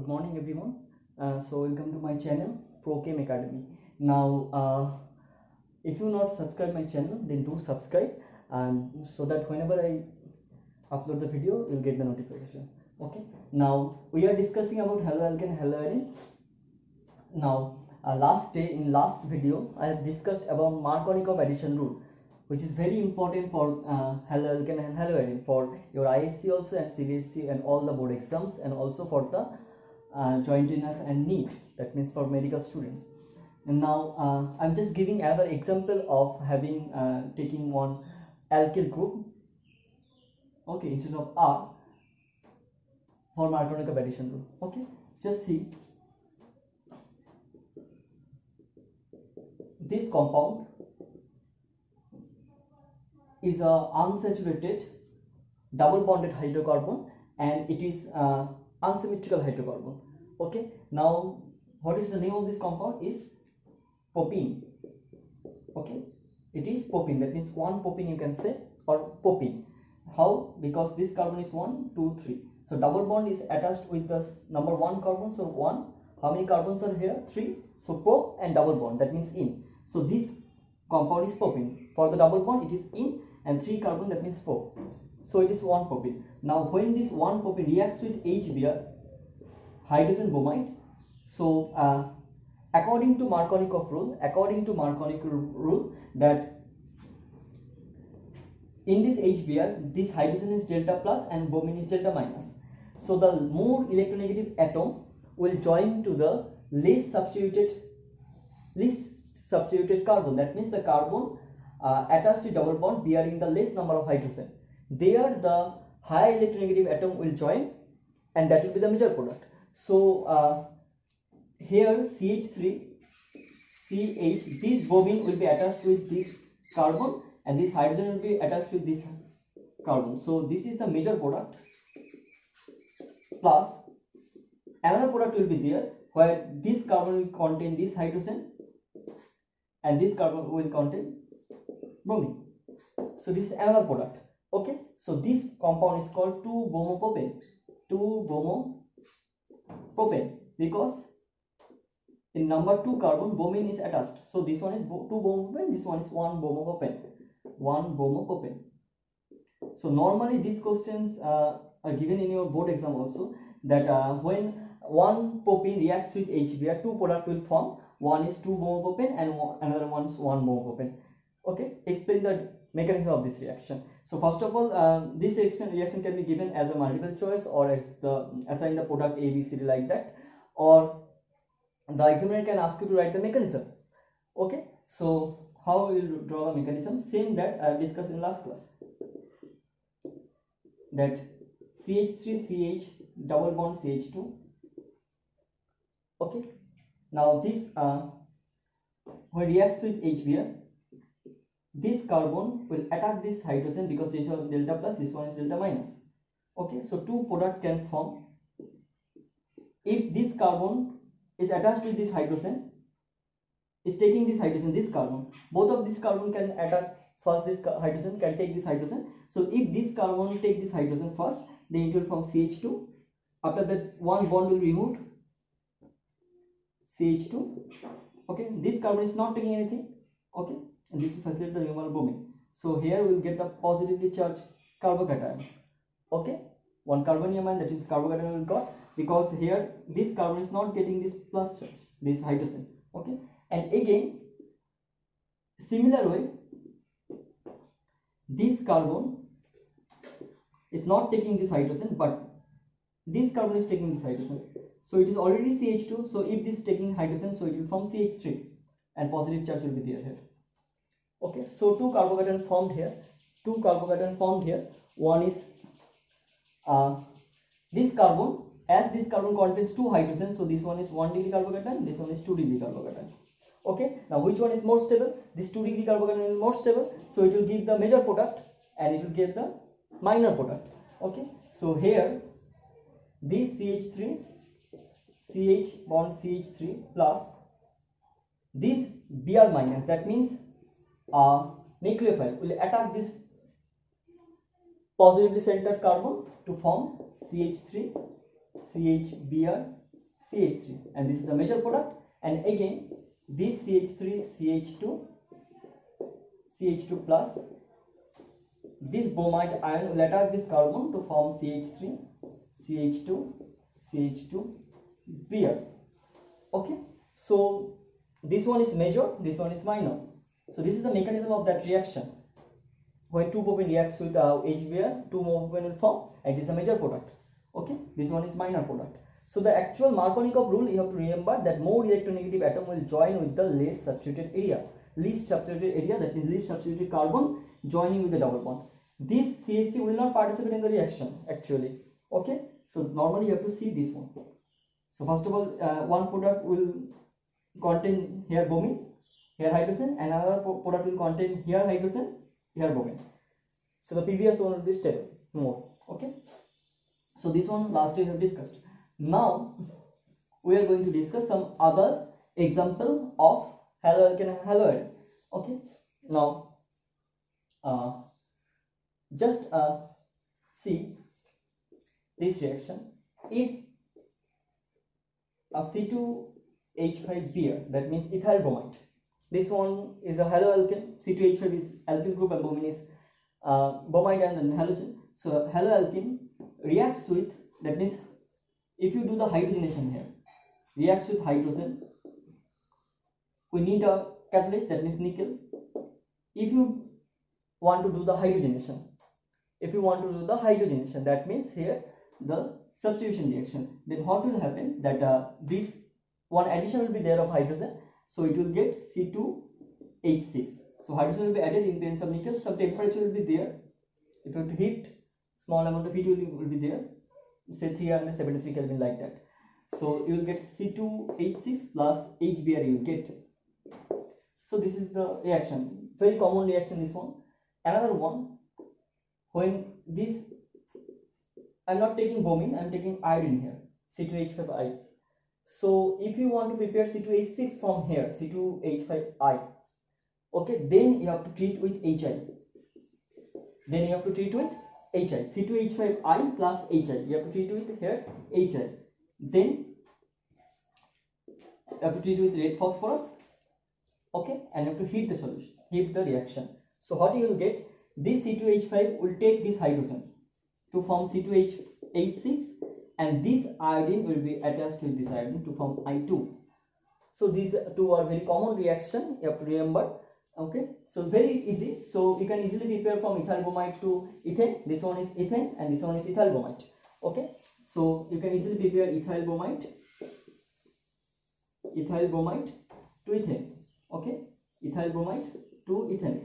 Good morning everyone. Welcome to my channel ProChem Academy. Now if you not subscribe my channel, then do subscribe, and so that whenever I upload the video you'll get the notification. Okay, now we are discussing about haloalkane, haloarine. Now last video I have discussed about Markovnikov addition rule, which is very important for haloalkane and haloarine for your ISC also and CBSC and all the board exams, and also for the joint entrance and NEET, that means for medical students. And now I'm just giving another example of having taking one alkyl group, okay, instead of R for Markovnikov addition rule. Okay, just see this compound is a unsaturated double bonded hydrocarbon, and it is unsymmetrical hydrocarbon. Okay, now what is the name of this compound? Is propene. Okay, it is propene, that means one propene you can say, or propene. How? Because this carbon is 1 2 3, so double bond is attached with the number 1 carbon, so 1. How many carbons are here? 3. So prop and double bond, that means in. So this compound is propene. For the double bond it is in, and 3 carbon, that means 4. So it is 1 propene. Now when this 1 propene reacts with HBr, hydrogen bromide, so according to Markovnikov rule, that in this HBr, this hydrogen is delta plus and bromine is delta minus. So the more electronegative atom will join to the least substituted carbon, that means the carbon attached to double bond bearing the less number of hydrogen. There the higher electronegative atom will join, and that will be the major product. So here CH3 CH, this bromine will be attached with this carbon, and this hydrogen will be attached with this carbon. So this is the major product, plus another product will be there where this carbon will contain this hydrogen and this carbon will contain bromine. So this is another product. Okay, so this compound is called 2-bromopropane. 2-bromopropane, because in number 2 carbon bromine is attached. So this one is 2-bromopropane, this one is 1-bromopropane. 1-bromopropane. So normally these questions are given in your board exam also, that when one propene reacts with HBr, two products will form. One is 2-bromopropane and another one is 1-bromopropane. Okay, explain the mechanism of this reaction. So first of all, this reaction can be given as a multiple choice, or as the assign the product A, B, C, D, like that, or the examiner can ask you to write the mechanism. Okay, so how we will draw the mechanism? Same that I have discussed in last class, that CH3CH double bond CH2. Okay, now this when reacts with HBr, this carbon will attack this hydrogen because this one is delta plus, this one is delta minus. Okay, so two product can form. If this carbon is attached with this hydrogen, is taking this hydrogen, this carbon, both of this carbon can attack first, this hydrogen can take this hydrogen. So if this carbon take this hydrogen first, then it will form CH2. After that, one bond will be removed, CH2. Okay, this carbon is not taking anything. Okay, and this will facilitate the removal of bromine. So here we will get the positively charged carbocation. Okay, one carbonium ion, that is carbocation will got, because here this carbon is not getting this plus charge, this hydrogen. Okay, and again similar way, this carbon is not taking this hydrogen, but this carbon is taking this hydrogen. So it is already CH2. So if this is taking hydrogen, so it will form CH3, and positive charge will be there here. Okay, so two carbocation formed here. One is this carbon, as this carbon contains 2 hydrogens, so this one is 1 degree carbocation, this one is 2 degree carbocation. Okay, now which one is more stable? This 2 degree carbocation is more stable, so it will give the major product and it will give the minor product. Okay, so here this CH3 CH bond CH3 plus this Br minus, that means nucleophile will attack this positively centered carbon to form CH3 CHBr CH3, and this is the major product. And again this CH3 CH2 plus, this bromide ion will attack this carbon to form CH3 CH2 Br. Okay, so this one is major, this one is minor. So this is the mechanism of that reaction. When 2-propane reacts with HBr, 2-propane will form, and it is a major product. Okay, this one is minor product. So the actual Markovnikov rule, you have to remember that more electronegative atom will join with the least substituted area. Least substituted area, that means least substituted carbon joining with the double bond. This CH3 will not participate in the reaction actually. Okay, so normally you have to see this one. So first of all, one product will contain here bromine, here hydrogen, and another product will contain here hydrogen, here bromine. So the previous one will be stable more. Okay, so this one last we have discussed. Now we are going to discuss some other example of haloalkane and haloide. Okay, now just see this reaction. If a C2H5Br, that means ethyl bromide, this one is a haloalkane, C2H5 is alkyl group and bromine is bromide and then halogen. So haloalkane reacts with, that means if you do the hydrogenation here, reacts with hydrogen, we need a catalyst, that means nickel. If you want to do the hydrogenation, that means here the substitution reaction, then what will happen, that this one addition will be there of hydrogen, so it will get C2H6. so hydrogen will be added in presence of nickel, some temperature will be there, if you have to heat, small amount of heat will be there, say 373 Kelvin, like that. So you will get C2H6 plus HBr you will get. So this is the reaction, very common reaction, this one. Another one, when this, I am not taking bromine, I am taking iodine here, C2H5I. So if you want to prepare C2H6 from here, C2H5I, okay, then you have to treat with HI. C2H5I plus HI, you have to treat with here HI. Then you have to treat with red phosphorus, okay, and you have to heat the solution, heat the reaction. So what you will get, this C2H5 will take this hydrogen to form C2H6, and this iodine will be attached with this iodine to form I2. So these two are very common reaction, you have to remember. Okay, so very easy. So you can easily prepare from ethyl bromide to ethane. This one is ethane and this one is ethyl bromide. Okay, so you can easily prepare ethyl bromide to ethane. Okay, ethyl bromide to ethane.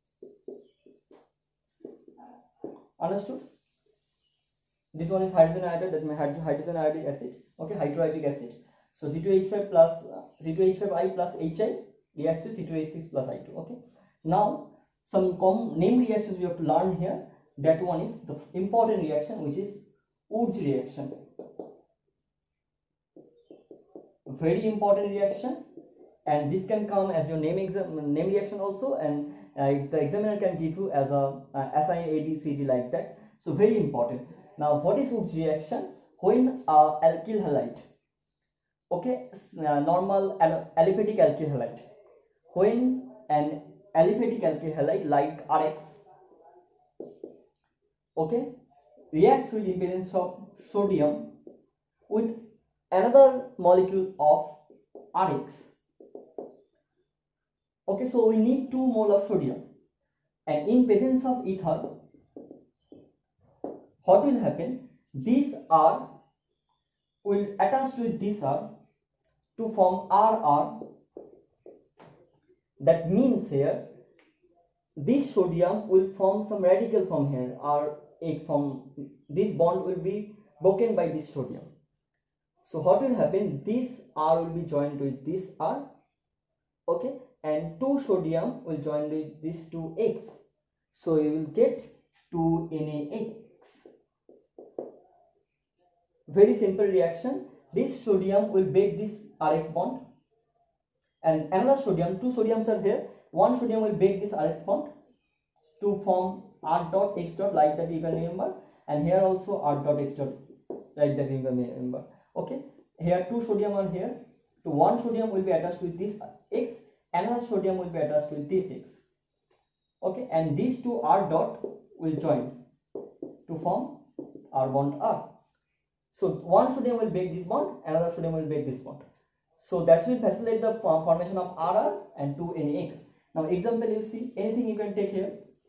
Understood? This one is hydrogen iodide, that means hydrogen iodic acid. Okay, hydroiodic acid. So C2H5 plus C2H5I plus HI reacts to C2H6 plus I2. Okay, now some common name reactions we have to learn here. That one is the important reaction, which is Wurtz reaction. Very important reaction, and this can come as your name reaction also, and the examiner can give you as a assign A, B, C, D, like that. So very important. Now what is Wurtz reaction? When alkyl halide, okay, normal aliphatic alkyl halide, when an aliphatic alkyl halide like RX, okay, reacts with in presence of sodium with another molecule of RX. Okay, so we need 2 mole of sodium, and in presence of ether, what will happen? This R will attach with this R to form RR. That means here this sodium will form some radical from here, or from this bond will be broken by this sodium. So what will happen? This R will be joined with this R, okay, and 2 sodium will join with this 2X. So you will get 2NaX. Very simple reaction. This sodium will break this RX bond, and another sodium, 2 sodiums are here, 1 sodium will break this RX bond to form R dot X dot, like that you can remember, and here also R dot X dot, like that you can remember. Okay, here 2 sodium are here, so 1 sodium will be attached with this X, another sodium will be attached with this X. Okay, and these two R dot will join to form R bond R. So 1 sodium will break this bond, another sodium will break this bond. So that will facilitate the formation of RR and 2NX. Now example, you see anything you can take here,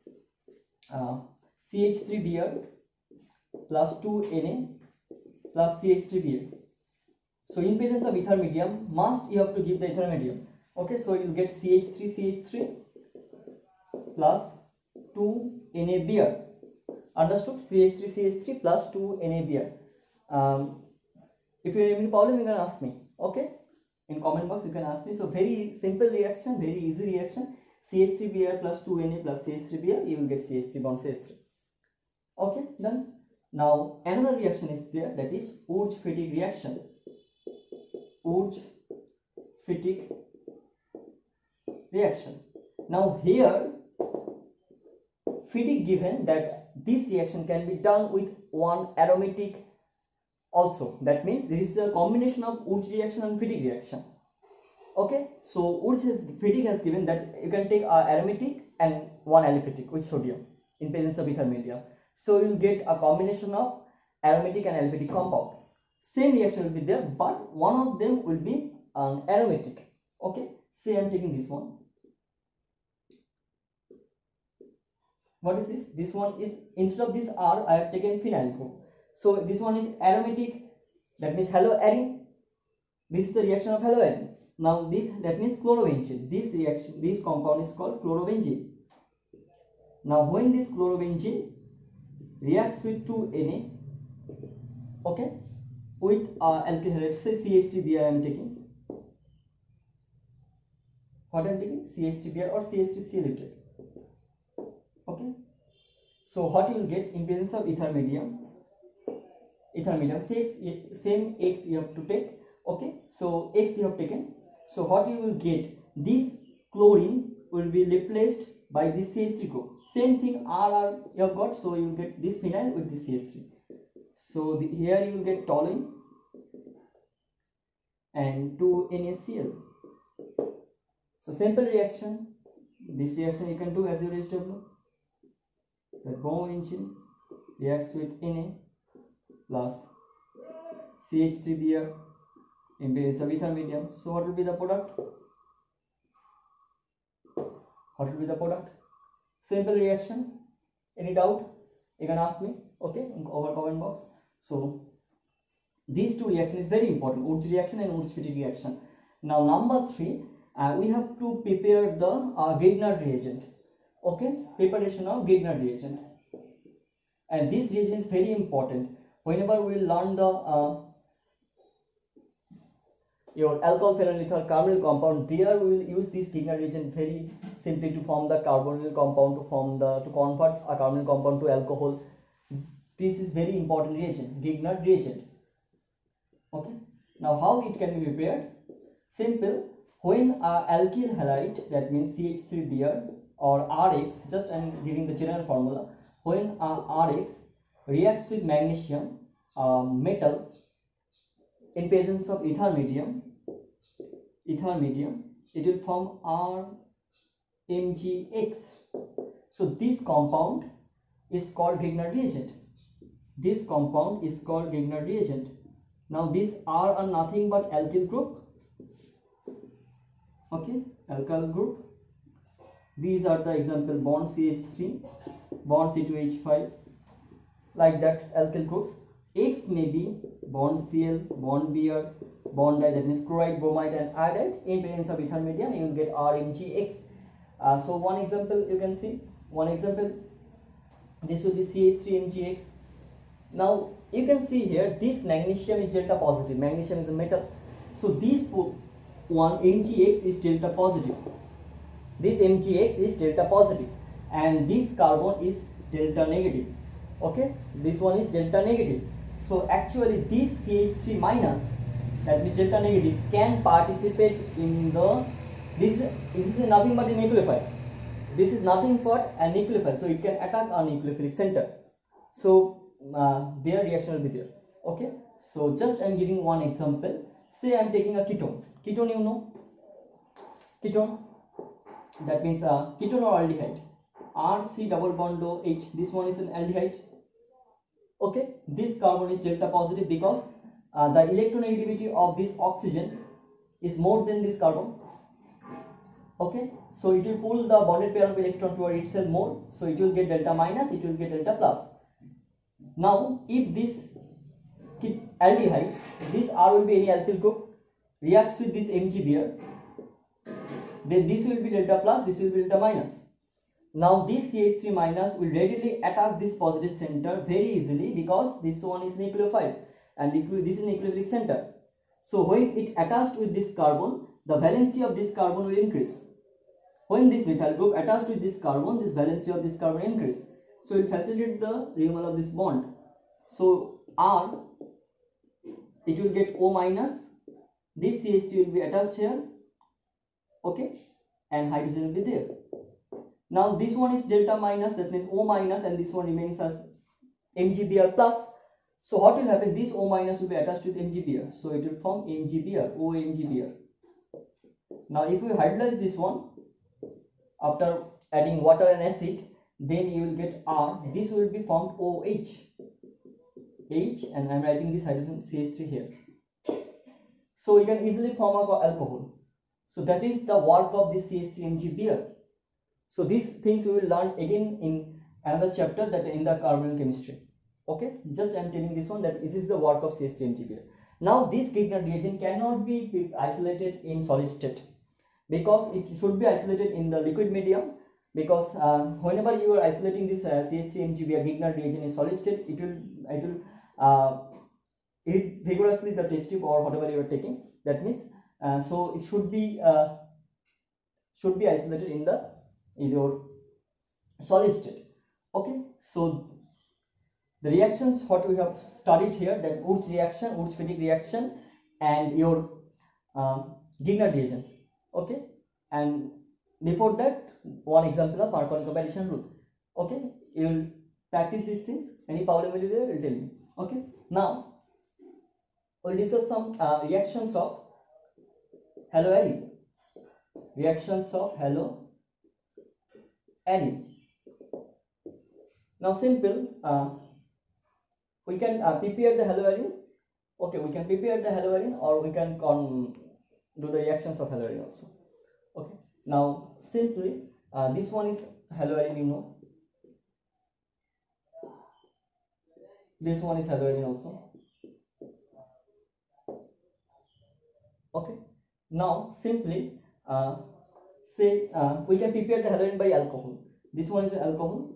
CH3Br plus 2Na plus CH3Br. So in presence of ether medium, must you have to give the ether medium. Okay, so you get CH3 plus 2NaBr. Understood? CH3 plus 2NaBr. If you have any problem, you can ask me. Okay, in comment box you can ask me. So very simple reaction, very easy reaction. CH3Br plus 2Na plus CH3Br, you will get CH3 bond CH3. Okay, done. Now another reaction is there, that is Wurtz-Fittig reaction. Wurtz-Fittig reaction. Now here Fittig given that this reaction can be done with one aromatic also. That means this is a combination of Wurtz reaction and Fittig reaction. Okay, so Fittig has given that you can take aromatic and one aliphatic with sodium in presence of ether medium. So you will get a combination of aromatic and aliphatic compound. Same reaction will be there, but one of them will be an aromatic. Okay, say I am taking this one. What is this? This one is, instead of this R, I have taken phenyl group. So this one is aromatic, that means haloarine. This is the reaction of haloarine. Now this, that means chlorobenzene. This reaction, this compound is called chlorobenzene. Now when this chlorobenzene reacts with 2Na, okay, with alkyl halide, say CH3Br I am taking. What I am taking? CH3Br or CH3Cl. Okay, so what you will get in presence of ether medium, same X you have to take. Okay, so X you have taken. So what you will get, this chlorine will be replaced by this CH3 group. Same thing, RR you have got, so you will get this phenyl with this CH3. So here you will get toluene and 2NaCl. So simple reaction. This reaction you can do as your HW. The bromobenzene reacts with Na plus CH3Br in presence of ether medium. So what will be the product? What will be the product? Simple reaction. Any doubt? You can ask me. Okay, in our comment box. So these two reactions is very important, Wurtz reaction and Wurtz-Fittig reaction. Now number 3, we have to prepare the Grignard reagent. Okay, preparation of Grignard reagent, and this reagent is very important. Whenever we learn the your alcohol phenolethal carbonyl compound, there we will use this Grignard reagent very simply to form the carbonyl compound, to convert a carbonyl compound to alcohol. This is very important reagent, Grignard reagent. Okay, now how it can be prepared? Simple. When alkyl halide, that means CH3Br or Rx, just I am giving the general formula. When Rx reacts with magnesium metal in presence of ether medium, it will form RMgX. So this compound is called Grignard reagent. This compound is called Grignard reagent. Now these R are nothing but alkyl group. Okay, alkyl group. These are the example bond CH3, bond C2H5, like that alkyl groups. X may be bond Cl, bond Br, bond di, that means chloride, bromide and iodide. In presence of ether medium, you will get RMgX. So one example you can see, this will be CH3MgX. Now you can see here, this magnesium is delta positive, magnesium is a metal. So this one MgX is delta positive. This MgX is delta positive and this carbon is delta negative. Okay, this one is delta negative. So actually this CH3 minus, that means delta negative, can participate in the, this is nothing but a nucleophile. This is nothing but a nucleophile, so it can attack our nucleophilic center. So their reaction will be there. Okay, So just I'm giving one example. Say I'm taking a ketone. Ketone, you know, ketone. That means ketone or aldehyde. RC double bond OH. This one is an aldehyde. Okay, this carbon is delta positive because the electronegativity of this oxygen is more than this carbon. Okay, so it will pull the bonded pair of electron toward itself more, so it will get delta minus, it will get delta plus. Now if this aldehyde, this R will be any alkyl group, reacts with this MgBr, then this will be delta plus, this will be delta minus. Now this CH3 minus will readily attack this positive center very easily because this one is nucleophile and this is nucleophilic center. So when it attached with this carbon, the valency of this carbon will increase. When this methyl group attached with this carbon, this valency of this carbon increase. So it will facilitate the removal of this bond. So R, it will get O minus, this CH3 will be attached here, okay, and hydrogen will be there. Now this one is delta minus, that means O minus, and this one remains as MgBr plus. So what will happen? This O minus will be attached with MgBr, so it will form MgBr, OMgBr. Now if we hydrolyze this one after adding water and acid, then you will get R. This will be formed OH, H, and I am writing this hydrogen CH3 here. So we can easily form a alcohol. So that is the work of this CH3MgBr. So these things we will learn again in another chapter, that in the carbon chemistry. Okay, just I am telling this one that this is the work of CH3MgBr. Now this Grignard reagent cannot be isolated in solid state because it should be isolated in the liquid medium, because whenever you are isolating this CH3MgBr Grignard reagent in solid state, it will hit vigorously the test tube or whatever you are taking. That means so it should be isolated in your solid state. Okay, so the reactions what we have studied here, that Wurtz reaction, Wurtz-Fedek reaction, and your Grignard reagent. Okay, and before that one example of Marconi comparison rule. Okay, you will practice these things. Any problem will be there, will tell me. Okay, now we'll discuss some reactions of haloarine. Reactions of haloarine. Now simple, we can prepare the haloarine. Okay, we can prepare the haloarine, or we can do the reactions of haloarine also. Okay, now simply this one is haloarine, you know. This one is haloarine also. Okay, now simply say we can prepare the haloarine by alcohol. This one is alcohol.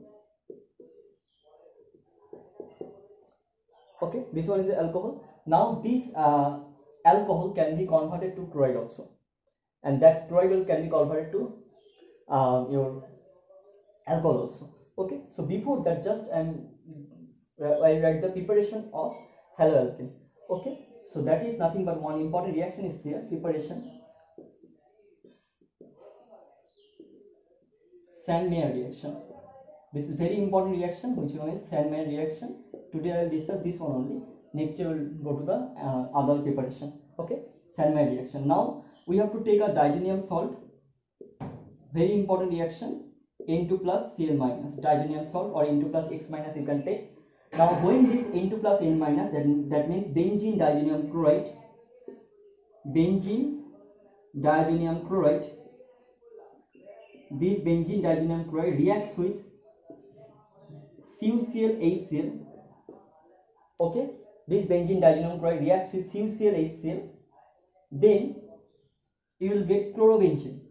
Okay, this one is alcohol. Now this alcohol can be converted to chloride also, and that chloride can be converted to your alcohol also. Okay, so before that, just I write the preparation of haloalkane. Okay, so that is nothing but one important reaction is there, preparation. Sandmeyer reaction. This is very important reaction, which one is Sandmeyer reaction. Today I will discuss this one only. Next year we will go to the other preparation. Okay, Sandmeyer reaction. Now we have to take a diazonium salt. Very important reaction. N2 plus Cl minus, diazonium salt, or N2 plus X minus you can take. Now when this N2 plus N minus, that means benzene diazonium chloride. Benzene diazonium chloride. This benzene diazonium chloride reacts with CuCl HCl. Okay, this benzene diazonium chloride reacts with CuCl HCl. Then you will get chlorobenzene.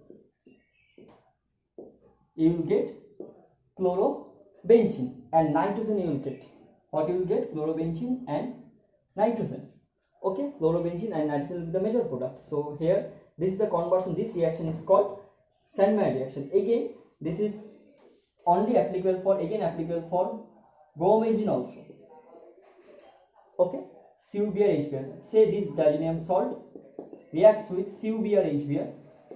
You will get chlorobenzene, and nitrogen you will get. What you will get? Chlorobenzene and nitrogen. Okay, chlorobenzene and nitrogen will be the major product. So here, this is the conversion. This reaction is called Sandmeyer reaction. Again, this is only applicable for bromobenzene also. Okay, CuBr HBr. Say this diazonium salt reacts with CuBr HBr.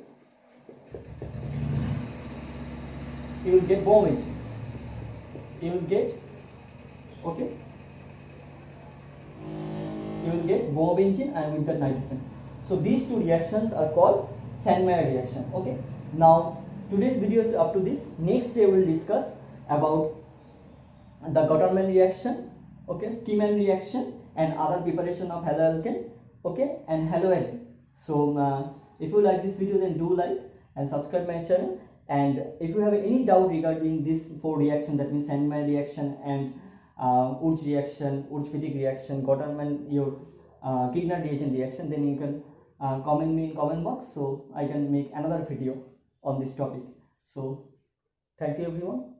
You will get bromobenzene. You will get, okay, you will get warm benzene and with the nitrogen. So these two reactions are called Sandmeyer reaction. Okay, now today's video is up to this. Next day we will discuss about the Gotterman reaction, okay, Skiman reaction, and other preparation of haloalkane, okay, and haloalkane. So if you like this video, then do like and subscribe my channel. And if you have any doubt regarding this 4 reaction, that means Sandmeyer reaction and Urch reaction, Urch-Fittig reaction, Gotterman, your Grignard reagent reaction, then you can comment me in comment box, so I can make another video on this topic. So thank you everyone.